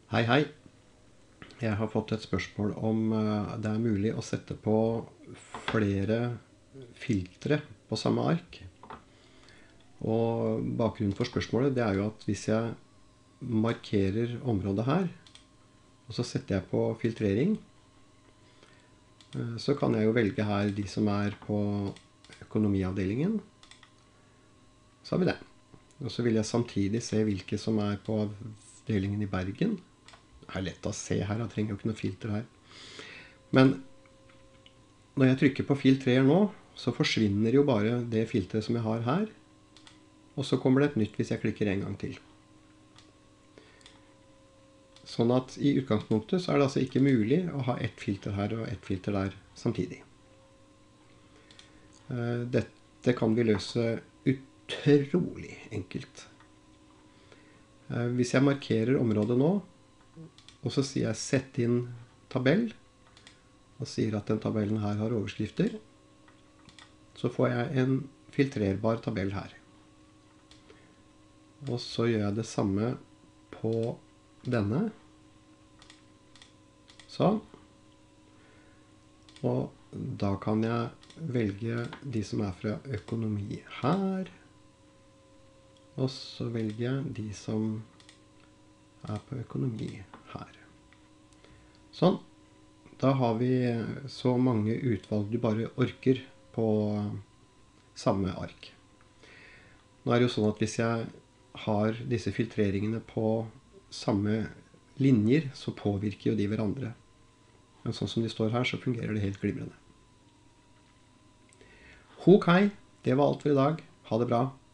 Hei, hei. Jeg har fått et spørsmål om det er mulig å sette på flere filtre på samme ark. Og bakgrunnen for spørsmålet det er jo at hvis jeg markerer området her, og så setter jeg på filtrering, så kan jeg jo velge her de som er på økonomiavdelingen. Så har vi det. Og så vil jeg samtidig se hvilke som er på avdelingen i Bergen. Det er lett å se her, jeg trenger jo ikke noe filter her. Men når jeg trykker på filtrer nå, så forsvinner jo bare det filteret som jeg har her. Og så kommer det et nytt hvis jeg klikker en gang til. Sånn at i utgangspunktet så er det altså ikke mulig å ha ett filter her og ett filter der samtidig. Dette kan vi løse utrolig enkelt. Hvis jeg markerer området nå, og så sier jeg sett inn tabell, og sier at den tabellen her har overskrifter, så får jeg en filtrerbar tabell her. Og så gjør jeg det samme på denne. Sånn. Og da kan jeg velge de som er fra økonomi her. Og så velger jeg de som er på økonomi her. Sånn. Da har vi så mange utvalg du bare orker på samme ark. Nå er det jo sånn at hvis jeg har disse filtreringene på samme linjer, så påvirker jo de hverandre. Men sånn som de står her, så fungerer det helt glimrende. Ok, det var alt for i dag. Ha det bra.